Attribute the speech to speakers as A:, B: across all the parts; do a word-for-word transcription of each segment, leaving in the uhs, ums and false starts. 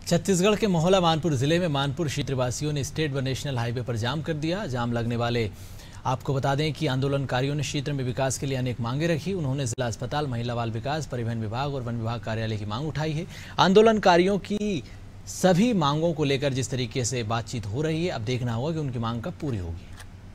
A: छत्तीसगढ़ के मोहला मानपुर जिले में मानपुर क्षेत्रवासियों ने स्टेट व नेशनल हाईवे पर जाम कर दिया। जाम लगने वाले आपको बता दें कि आंदोलनकारियों ने क्षेत्र में विकास के लिए अनेक मांगे रखी। उन्होंने जिला अस्पताल, महिला बाल विकास, परिवहन विभाग और वन विभाग कार्यालय की मांग उठाई है। आंदोलनकारियों की सभी मांगों को लेकर जिस तरीके से बातचीत हो रही है, अब देखना होगा कि उनकी मांग कब पूरी होगी।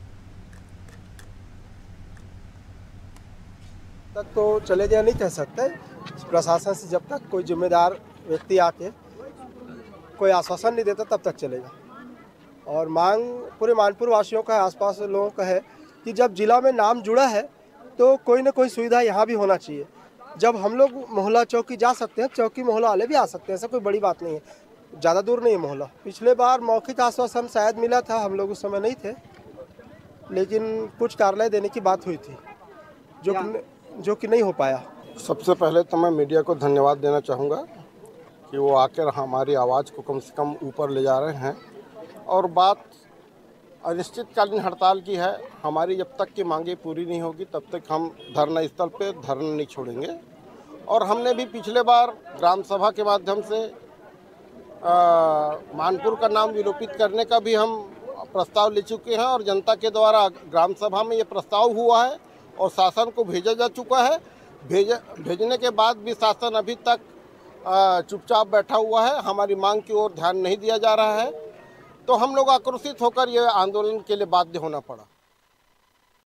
B: तक तो चले जाए नहीं कह सकते। प्रशासन से जब तक कोई जिम्मेदार व्यक्ति आके कोई आश्वासन नहीं देता तब तक चलेगा। और मांग पूरे मानपुर वासियों का है, आसपास लोगों का है कि जब जिला में नाम जुड़ा है तो कोई ना कोई सुविधा यहाँ भी होना चाहिए। जब हम लोग मोहल्ला चौकी जा सकते हैं, चौकी मोहल्ला वाले भी आ सकते हैं, ऐसा कोई बड़ी बात नहीं है, ज़्यादा दूर नहीं है मोहल्ला। पिछले बार मौखिक आश्वासन शायद मिला था, हम लोग उस समय नहीं थे, लेकिन कुछ कार्यालय देने की बात हुई थी जो कि जो कि नहीं हो पाया।
C: सबसे पहले तो मैं मीडिया को धन्यवाद देना चाहूँगा कि वो आकर हमारी आवाज़ को कम से कम ऊपर ले जा रहे हैं। और बात अनिश्चितकालीन हड़ताल की है। हमारी जब तक की मांगे पूरी नहीं होगी तब तक हम धरना स्थल पे धरना नहीं छोड़ेंगे। और हमने भी पिछले बार ग्राम सभा के माध्यम से आ, मानपुर का नाम विलोपित करने का भी हम प्रस्ताव ले चुके हैं और जनता के द्वारा ग्राम सभा में ये प्रस्ताव हुआ है और शासन को भेजा जा चुका है। भेज भेजने के बाद भी शासन अभी तक चुपचाप बैठा हुआ है, हमारी मांग की ओर ध्यान नहीं दिया जा रहा है। तो हम लोग आक्रोशित होकर ये आंदोलन के लिए बाध्य होना पड़ा।